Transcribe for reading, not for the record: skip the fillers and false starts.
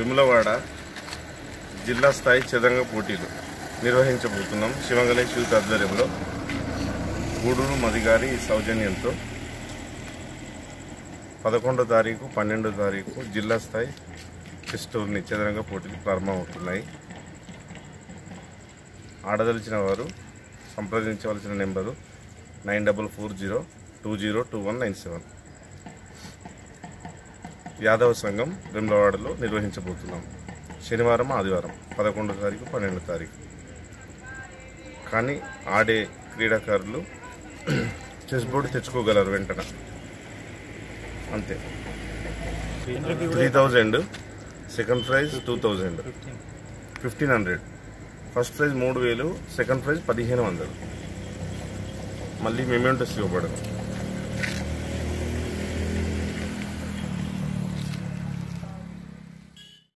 వేములవాడ జిల్లా స్థాయి చదరంగ పోటీలు నిర్వహించబోతున్నాం. శివంగళేష్ యూత్ ఆధ్వర్యంలో గూడూరు మదిగారి సౌజన్యంతో 11వ తారీఖు 12వ తారీఖు జిల్లా స్థాయి చెస్ టోర్నీ చదరంగ పోటీలు ప్రారంభమవుతున్నాయి. ఆడదలిచిన వారు సంప్రదించవలసిన నెంబరు 9440202197. యాదవ సంఘం వేములవాడలో నిర్వహించబోతున్నాం. శనివారం ఆదివారం 11వ తారీఖు 12వ తారీఖు. కానీ ఆడే క్రీడాకారులు చెస్ బోర్డు తెచ్చుకోగలరు వెంటనే, అంతే. 3000, second prize 2000, 1500, first prize 3000, second prize 1500. మళ్ళీ మెమెంటోస్ ఇవ్వబడదు.